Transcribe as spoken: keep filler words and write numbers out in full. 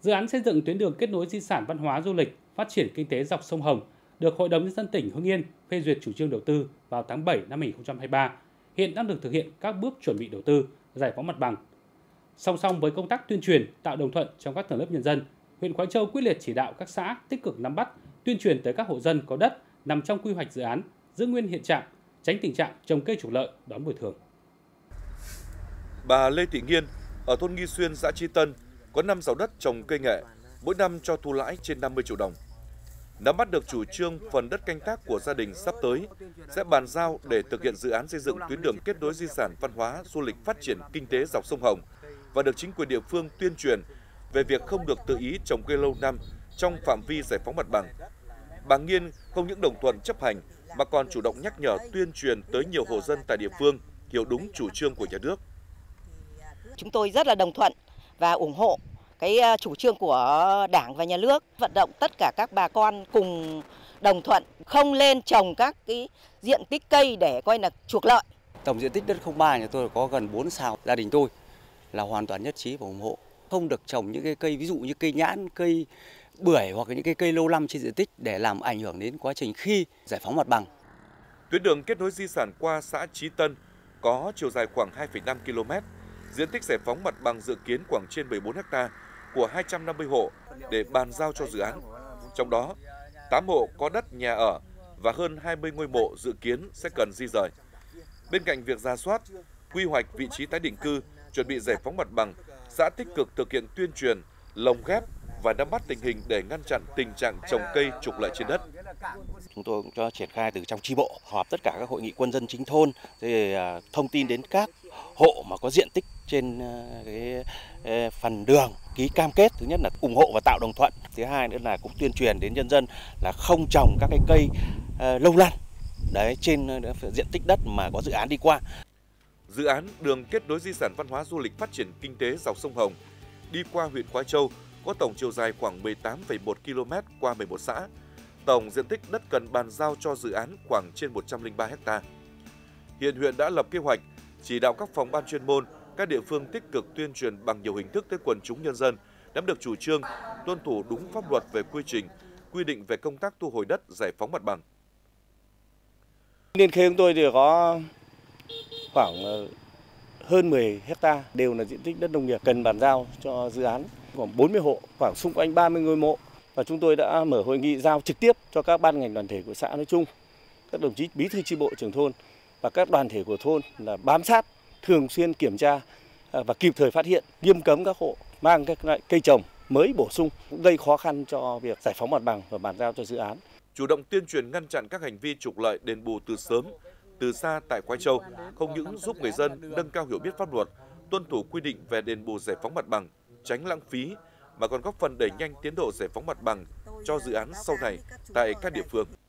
Dự án xây dựng tuyến đường kết nối di sản văn hóa du lịch, phát triển kinh tế dọc sông Hồng được Hội đồng nhân dân tỉnh Hưng Yên phê duyệt chủ trương đầu tư vào tháng bảy năm hai nghìn không trăm hai mươi ba, hiện đang được thực hiện các bước chuẩn bị đầu tư, giải phóng mặt bằng. Song song với công tác tuyên truyền, tạo đồng thuận trong các tầng lớp nhân dân, huyện Khói Châu quyết liệt chỉ đạo các xã tích cực nắm bắt, tuyên truyền tới các hộ dân có đất nằm trong quy hoạch dự án, giữ nguyên hiện trạng, tránh tình trạng trồng cây trục lợi đón bồi thường. Bà Lê Thị Nghiên ở thôn Nghi Xuyên, xã Chi Tân có năm sào đất trồng cây nghệ, mỗi năm cho thu lãi trên năm mươi triệu đồng. Nắm bắt được chủ trương phần đất canh tác của gia đình sắp tới sẽ bàn giao để thực hiện dự án xây dựng tuyến đường kết nối di sản văn hóa du lịch phát triển kinh tế dọc sông Hồng và được chính quyền địa phương tuyên truyền về việc không được tự ý trồng cây lâu năm trong phạm vi giải phóng mặt bằng. Bà Nghiên không những đồng thuận chấp hành mà còn chủ động nhắc nhở tuyên truyền tới nhiều hộ dân tại địa phương hiểu đúng chủ trương của nhà nước. Chúng tôi rất là đồng thuận và ủng hộ cái chủ trương của Đảng và Nhà nước, vận động tất cả các bà con cùng đồng thuận không lên trồng các cái diện tích cây để coi là trục lợi. Tổng diện tích đất không ba nhà tôi có gần bốn sào, gia đình tôi là hoàn toàn nhất trí và ủng hộ. Không được trồng những cái cây ví dụ như cây nhãn, cây bưởi hoặc những cái cây lâu năm trên diện tích để làm ảnh hưởng đến quá trình khi giải phóng mặt bằng. Tuyến đường kết nối di sản qua xã Chí Tân có chiều dài khoảng hai phẩy năm ki lô mét, diện tích giải phóng mặt bằng dự kiến khoảng trên mười bốn héc ta của hai trăm năm mươi hộ để bàn giao cho dự án. Trong đó, tám hộ có đất nhà ở và hơn hai mươi ngôi mộ dự kiến sẽ cần di rời. Bên cạnh việc rà soát, quy hoạch vị trí tái định cư, chuẩn bị giải phóng mặt bằng, xã tích cực thực hiện tuyên truyền, lồng ghép và nắm bắt tình hình để ngăn chặn tình trạng trồng cây trục lợi trên đất. Chúng tôi cũng cho triển khai từ trong chi bộ, họp tất cả các hội nghị quân dân chính thôn, để thông tin đến các hộ mà có diện tích trên cái phần đường, ký cam kết. Thứ nhất là ủng hộ và tạo đồng thuận. Thứ hai nữa là cũng tuyên truyền đến nhân dân là không trồng các cái cây lâu năm đấy trên diện tích đất mà có dự án đi qua. Dự án đường kết nối di sản văn hóa du lịch phát triển kinh tế dọc sông Hồng đi qua huyện Khói Châu có tổng chiều dài khoảng mười tám phẩy một ki lô mét qua mười một xã. Tổng diện tích đất cần bàn giao cho dự án khoảng trên một trăm lẻ ba héc ta. Hiện huyện đã lập kế hoạch, chỉ đạo các phòng ban chuyên môn, các địa phương tích cực tuyên truyền bằng nhiều hình thức tới quần chúng nhân dân, nắm được chủ trương, tuân thủ đúng pháp luật về quy trình, quy định về công tác thu hồi đất, giải phóng mặt bằng. Liên khê chúng tôi thì có khoảng hơn mười héc ta đều là diện tích đất nông nghiệp cần bàn giao cho dự án, khoảng bốn mươi hộ, khoảng xung quanh ba mươi ngôi mộ. Và chúng tôi đã mở hội nghị giao trực tiếp cho các ban ngành đoàn thể của xã nói chung, các đồng chí bí thư chi bộ trưởng thôn và các đoàn thể của thôn là bám sát, thường xuyên kiểm tra và kịp thời phát hiện, nghiêm cấm các hộ mang các loại cây trồng mới bổ sung, cũng gây khó khăn cho việc giải phóng mặt bằng và bàn giao cho dự án. Chủ động tuyên truyền ngăn chặn các hành vi trục lợi đền bù từ sớm, từ xa tại Khói Châu không những giúp người dân nâng cao hiểu biết pháp luật, tuân thủ quy định về đền bù giải phóng mặt bằng, tránh lãng phí, mà còn góp phần đẩy nhanh tiến độ giải phóng mặt bằng cho dự án sau này tại các địa phương.